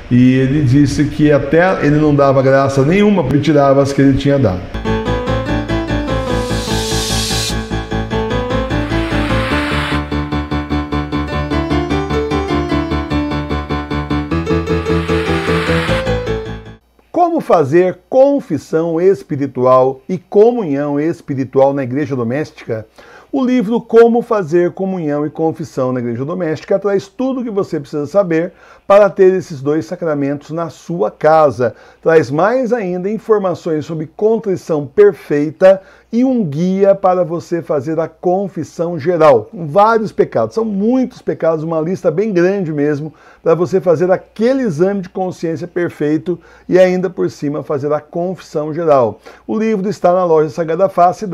e ele disse que até ele não dava graça nenhuma, porque tirava as que ele tinha dado. Como fazer confissão espiritual e comunhão espiritual na igreja doméstica? O livro Como Fazer Comunhão e Confissão na Igreja Doméstica traz tudo o que você precisa saber para ter esses dois sacramentos na sua casa. Traz mais ainda informações sobre contrição perfeita e um guia para você fazer a confissão geral, com vários pecados. São muitos pecados, uma lista bem grande mesmo, para você fazer aquele exame de consciência perfeito e ainda por cima fazer a confissão geral. O livro está na Loja Sagrada Face,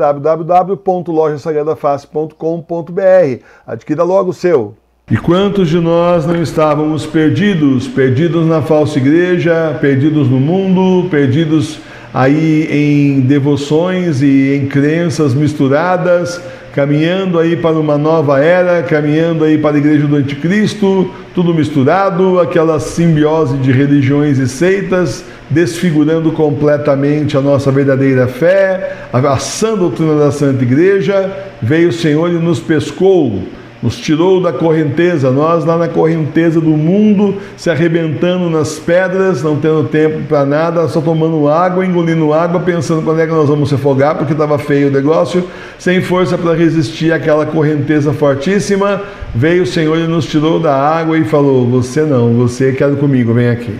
www.lojasagradaface.com.br. Adquira logo o seu. E quantos de nós não estávamos perdidos? Perdidos na falsa igreja, perdidos no mundo, perdidos aí em devoções e em crenças misturadas, caminhando aí para uma nova era, caminhando aí para a igreja do anticristo, tudo misturado, aquela simbiose de religiões e seitas, desfigurando completamente a nossa verdadeira fé, a sã doutrina da Santa Igreja. Veio o Senhor e nos pescou, nos tirou da correnteza, nós lá na correnteza do mundo, se arrebentando nas pedras, não tendo tempo para nada, só tomando água, engolindo água, pensando quando é que nós vamos se afogar, porque estava feio o negócio, sem força para resistir àquela correnteza fortíssima. Veio o Senhor e nos tirou da água e falou: você não, você quero comigo, vem aqui.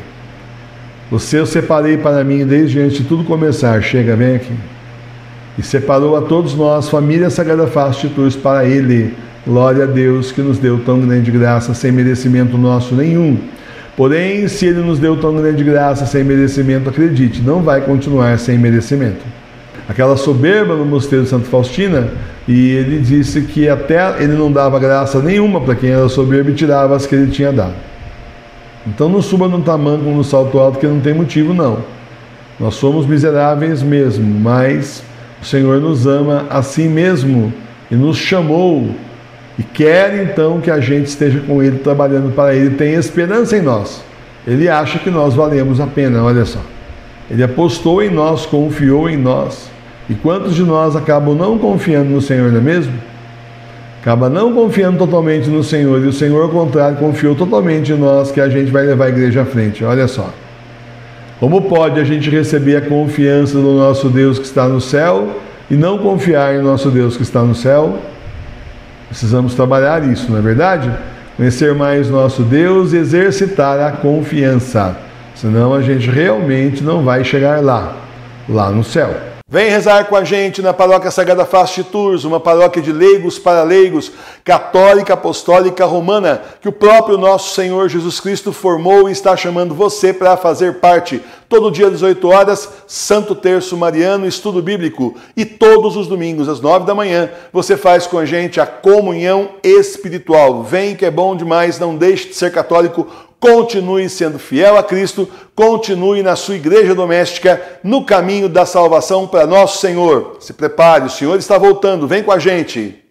Você eu separei para mim desde antes de tudo começar, chega, vem aqui. E separou a todos nós, família Sagrada Face de Tours, para Ele. Glória a Deus que nos deu tão grande graça sem merecimento nosso nenhum. Porém, se Ele nos deu tão grande graça sem merecimento, acredite, não vai continuar sem merecimento. Aquela soberba no mosteiro de Santa Faustina, e ele disse que até ele não dava graça nenhuma para quem era soberbo e tirava as que ele tinha dado. Então não suba no tamanco, no salto alto, que não tem motivo não. Nós somos miseráveis mesmo, mas o Senhor nos ama assim mesmo e nos chamou e quer então que a gente esteja com Ele, trabalhando para Ele, tem esperança em nós. Ele acha que nós valemos a pena, olha só. Ele apostou em nós, confiou em nós. E quantos de nós acabam não confiando no Senhor, não é mesmo? Acaba não confiando totalmente no Senhor, e o Senhor, ao contrário, confiou totalmente em nós, que a gente vai levar a igreja à frente. Olha só. Como pode a gente receber a confiança do nosso Deus que está no céu e não confiar em nosso Deus que está no céu? Precisamos trabalhar isso, não é verdade? Conhecer mais nosso Deus e exercitar a confiança. Senão a gente realmente não vai chegar lá no céu. Vem rezar com a gente na Paróquia Sagrada Face de Tours, uma paróquia de leigos para leigos, católica, apostólica, romana, que o próprio nosso Senhor Jesus Cristo formou e está chamando você para fazer parte. Todo dia às 18 horas, Santo Terço Mariano, estudo bíblico. E todos os domingos, às 9 da manhã, você faz com a gente a comunhão espiritual. Vem que é bom demais, não deixe de ser católico. Continue sendo fiel a Cristo, continue na sua igreja doméstica, no caminho da salvação para nosso Senhor. Se prepare, o Senhor está voltando, vem com a gente.